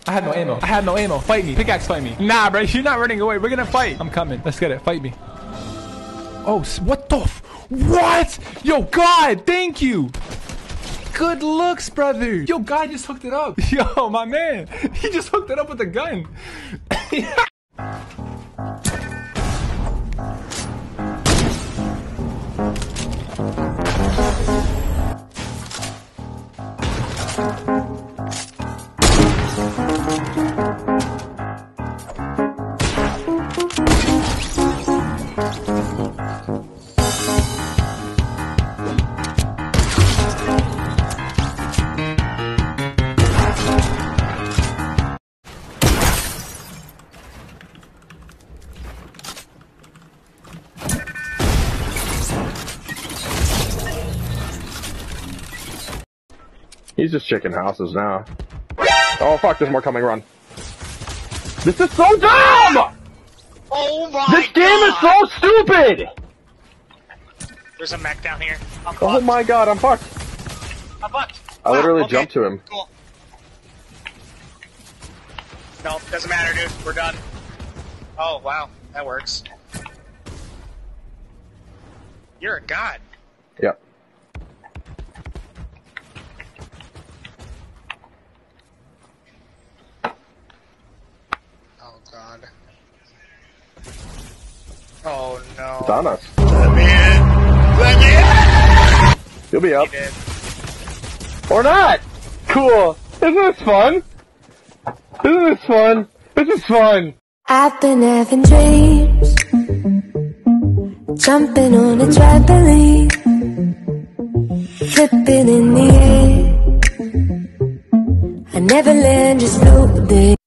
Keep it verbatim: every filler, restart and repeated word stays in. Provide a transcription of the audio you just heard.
I had no ammo. I had no ammo. Fight me. Pickaxe fight me. Nah, bro. You're not running away. We're gonna fight. I'm coming. Let's get it. Fight me. Oh, what the f- What? Yo, God, thank you. Good looks, brother. Yo, God just hooked it up. Yo, my man. He just hooked it up with a gun. He's just checking houses now. Oh fuck, there's more coming, run. This is so dumb! Oh my This game God. is so stupid! There's a mech down here. I'm Oh fucked. my god, I'm fucked. I'm fucked. I Wow, literally okay. jumped to him. Cool. No, doesn't matter, dude. We're done. Oh, wow. That works. You're a god. Yep. Oh, God. Oh, no. It's on us. Let me in. Let me in. You'll be up. He did. Or not! Cool! Isn't this fun? Isn't this fun? This is fun! I've been having dreams, jumping on a trampoline, flipping in the air. I never land, just floating.